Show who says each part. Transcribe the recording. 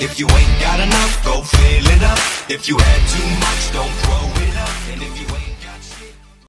Speaker 1: If you ain't got enough, go fill it up. If you had too much, don't throw it up. And if you ain't